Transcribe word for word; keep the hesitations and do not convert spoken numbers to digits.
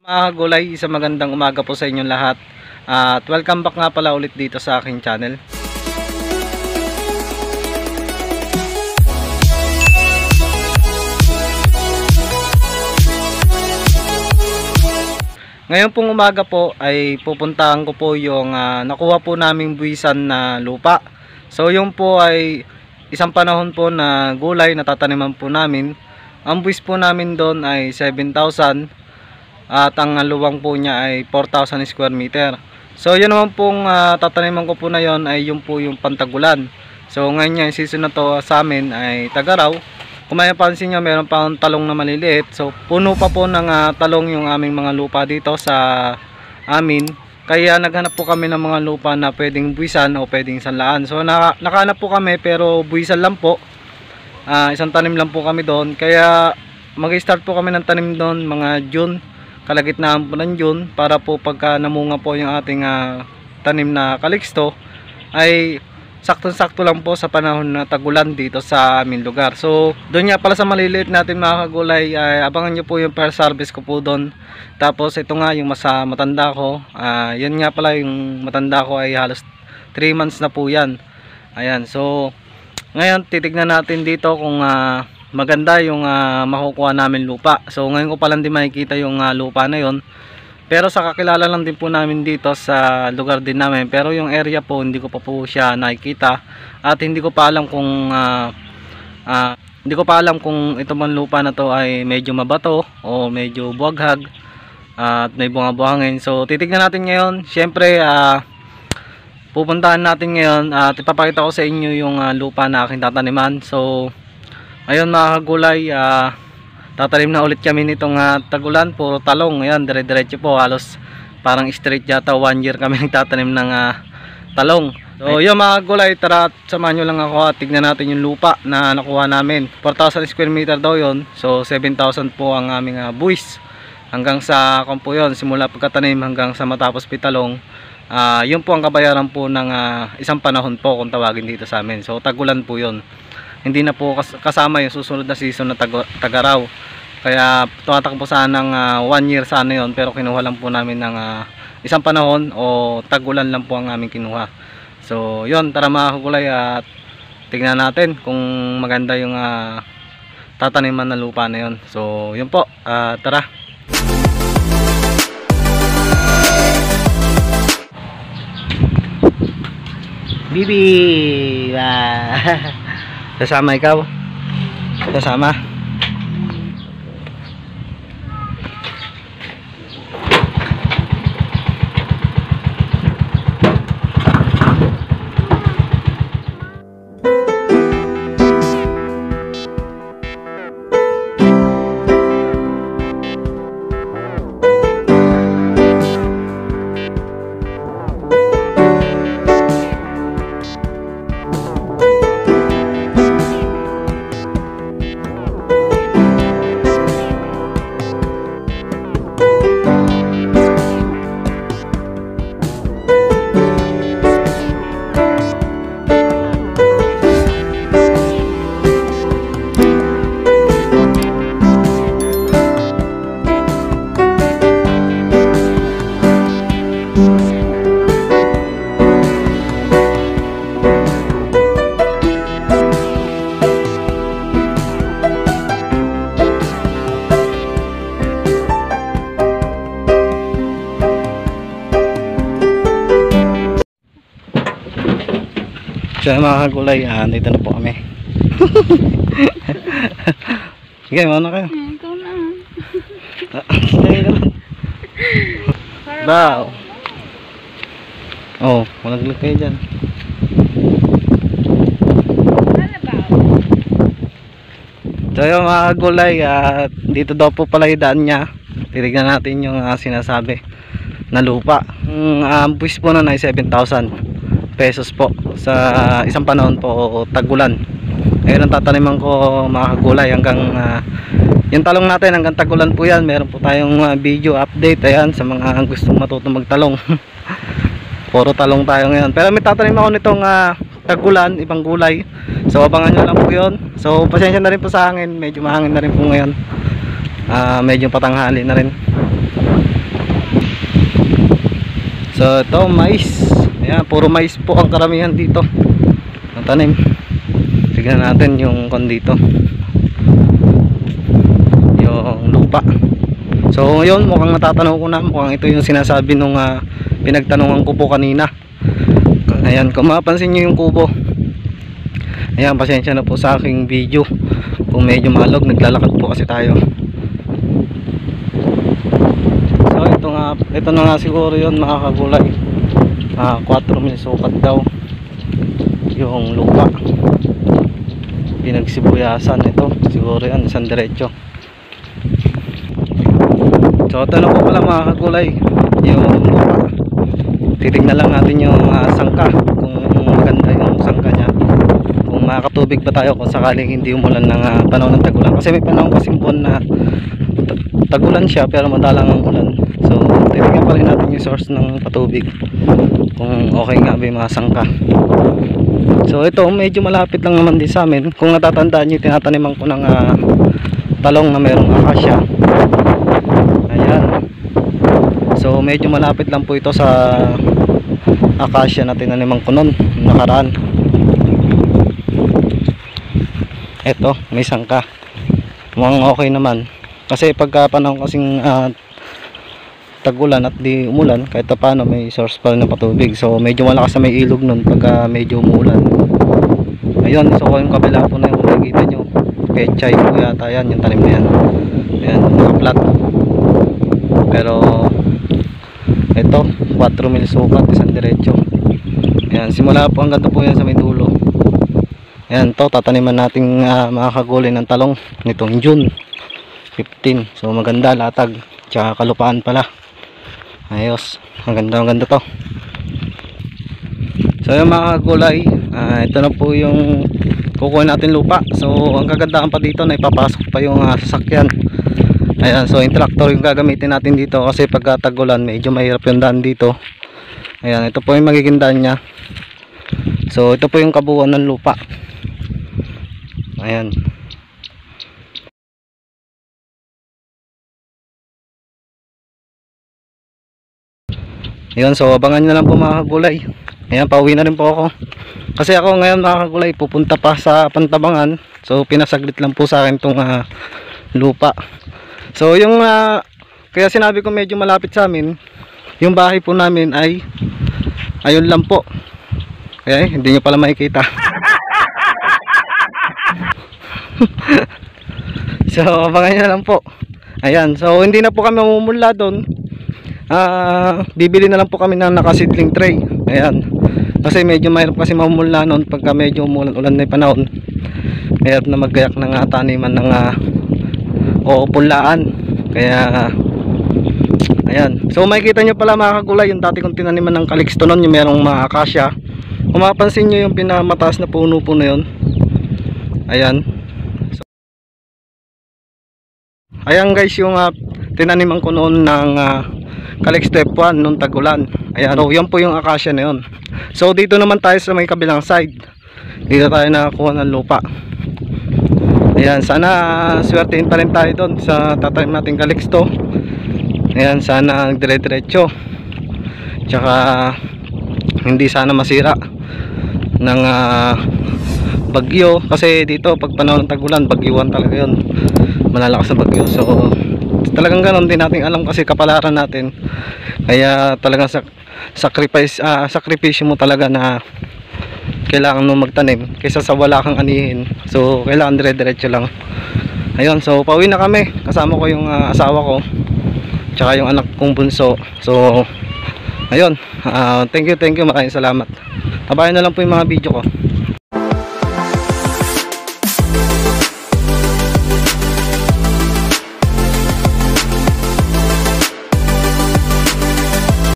Mga gulay, isang magandang umaga po sa inyong lahat. At welcome back nga pala ulit dito sa aking channel. Ngayon pong umaga po ay pupuntahan ko po yung uh, nakuha po naming buwisan na lupa. So yung po ay isang panahon po na gulay na tataniman po namin. Ang buwis po namin doon ay seven thousand. At ang luwang po niya ay four thousand square meter. So yun naman pong uh, tataniman ko po na yon ay yung po yung pantagulan. So ngayon yung season na to sa amin ay tagaraw. Kung may pansin nyo, meron pa talong na maliliit. So puno pa po ng uh, talong yung aming mga lupa dito sa amin. Kaya naghanap po kami ng mga lupa na pwedeng buwisan o pwedeng sanlaan. So naka, nakahanap po kami pero buwisan lang po. uh, Isang tanim lang po kami doon. Kaya mag-start po kami ng tanim doon mga June, kalagitnaan po ng June, para po pagka namunga po yung ating uh, tanim na kaliksto ay saktong-sakto lang po sa panahon na tagulan dito sa aming lugar. So doon nga pala sa maliliit natin mga kagulay, ay abangan nyo po yung first harvest ko po doon. Tapos ito nga yung mas uh, matanda ko, uh, yan nga pala yung matanda ko ay halos three months na po yan. Ayan, so ngayon titignan natin dito kung uh, maganda yung uh, makukuha namin lupa. So ngayon ko pa lang din makikita yung uh, lupa na yon. Pero sa kakilala lang din po namin dito sa lugar din namin. Pero yung area po hindi ko pa po siya nakikita. At hindi ko pa alam kung uh, uh, hindi ko pa alam kung ito man lupa na to ay medyo mabato o medyo buwaghag at uh, may bunga-buhangin. So titignan natin ngayon. Syempre uh, pupuntahan natin ngayon at uh, ipapakita ko sa inyo yung uh, lupa na aking tataniman. So ayun mga kagulay, uh, tatanim na ulit kami nitong uh, tagulan, puro talong. Ayan, dire-diretso po, halos parang straight yata one year kami nagtatanim ng uh, talong. So yun mga kagulay, tara samahan nyo lang ako at tignan natin yung lupa na nakuha namin. Four thousand square meter daw yun, so seven thousand po ang aming uh, buwis. Hanggang sa kung po yun, simula pagkatanim hanggang sa matapos pitalong, uh, yun po ang kabayaran po ng uh, isang panahon po kung tawagin dito sa amin. So tagulan po yun. Hindi na po kasama yung susunod na season na tag tagaraw. Kaya tumatakbo sana ng uh, one year sana yon, pero kinuha lang po namin ng uh, isang panahon o tagulan lang po ang aming kinuha. So yon, tara mga kagulay at tignan natin kung maganda yung uh, tataniman na lupa na yon. So yun po, uh, tara. Bibi! Sasama ikaw? Sasama? So mga kagulay, ah, dito na po kami. Sige, mana kayo? Ikaw na. Bao. Oh, malaglag kayo dyan. So yung mga kagulay, ah, dito daw po pala yung daan niya. Titignan natin yung uh, sinasabi na lupa. Ang um, buwis po na ay seven thousand pesos po sa isang panahon po o tagulan. Ngayon ang tataniman ko mga kagulay hanggang uh, yung talong natin hanggang tagulan po yan. Meron po tayong uh, video update ayan sa mga gustong matutong magtalong. Puro talong tayo ngayon, pero may tatanim ako nitong uh, tagulan, ibang gulay. So abangan nyo lang po yun. So pasensya na rin po sa hangin, medyo mahangin na rin po ngayon. uh, Medyo patanghali na rin. So ito mais. Ayan, puro mais po ang karamihan dito ang tanim. Tignan natin yung kon dito, yung lupa. So ngayon mukhang natatanaw ko na, mukhang ito yung sinasabi nung uh, pinagtanungan ko po kanina. Ayan, kung mapapansin nyo yung kubo, ayan, pasensya na po sa aking video kung medyo malog, naglalakad po kasi tayo. So ito nga, ito na nga siguro yun mga kagulay. uh, four mil sukat daw yung lupa, pinagsibuyasan. Ito siguro yan, isang diretso. So ito na po pala mga kagulay yung lupa. Titignan lang natin yung uh, sangka, kung maganda yung sangka nya, kung makakatubig ba tayo kung sakaling hindi umulan ng uh, panahon ng tagulan. Kasi may panahon kasing buwan na tagulan siya pero madalang ang ulan. So titignan pa rin natin yung source ng patubig, kung okay nga ba yung mga sangka. So ito medyo malapit lang naman din sa amin. Kung natatandaan nyo, tinataniman ko ng uh, talong na mayroong akasya. Ayan. So medyo malapit lang po ito sa akasya na tinaniman ko noon nakaraan. Ito may sangka, mukhang okay naman. Kasi pagka panahon kasing uh, tagulan at di umulan, kahit paano may source pa rin ng patubig. So medyo malakas na may ilog nun pagka medyo umulan. Ayun, so yung kabila po na yung makikita nyo, pechay po yata yan, yung tanim na yan. Ayan, naka-flat. Pero ito, four mil sukat, isang diretso. Ayan, simula po hanggang po yan sa may dulo. Ayan, to tataniman nating uh, mga kagulay ng talong nitong June fifteen. So maganda, latag, tsaka kalupaan pala. Ayos, maganda maganda to. So yung mga kagulay, uh, ito na po yung kukuha natin lupa. So ang kagandahan pa dito na ipapasok pa yung uh, sasakyan. Ayan, so yung tractor yung gagamitin natin dito kasi pagka tagulan medyo mahirap yung daan dito. Ayan, ito po yung magiging daan nya. So ito po yung kabuuan ng lupa. Ayan. Ayan, so abangan nyo lang po mga kagulay. Ayan, pauwi na rin po ako. Kasi ako ngayon mga kagulay, pupunta pa sa Pantabangan. So pinasaglit lang po sa akin itong uh, lupa. So yung uh, kaya sinabi ko medyo malapit sa amin, yung bahay po namin ay ayun lang po. Kaya eh, hindi nyo pala makikita. So abangan nyo lang po. Ayan, so hindi na po kami mamumula doon. uh, Bibili na lang po kami ng nakasidling tray. Ayan, kasi medyo mahirap kasi mamumula noon pagka medyo umulan-ulan na yung panahon. Mahirap na maggayak ng uh, taniman ng uh, o pulaan. Kaya ayan, so makikita nyo pala mga kagulay yung dati kong tinaniman ng kaliksto noon, yung merong mga akasya. Kung mapapansin nyo yung pinamataas na puno po na yun. Ayan, so, ayan guys yung uh, tinaniman ko noon ng uh, kaliksto F one noong tagulan. Ayan, so yan po yung akasya na yun. So dito naman tayo sa may kabilang side, dito tayo nakakuha ng lupa. Ayan, sana swertein pa rin tayo doon sa tatanim natin kaliksto. Ayan, sana dire-diretso, tsaka hindi sana masira ng uh, bagyo. Kasi dito pag panahon ng tagulan, bagyuan talaga yun, malalakas na bagyo. So talagang ganon din natin alam kasi kapalaran natin. Kaya talagang sak sacrifice uh, sakripisyo mo talaga na kailangan mo magtanim kaysa sa wala kang anihin. So kailangan dire-diretso lang. Ayun, so pauwi na kami, kasama ko yung uh, asawa ko tsaka yung anak kong bunso. So ayun, uh, thank you thank you maraming salamat. Tabayan na lang po yung mga video ko.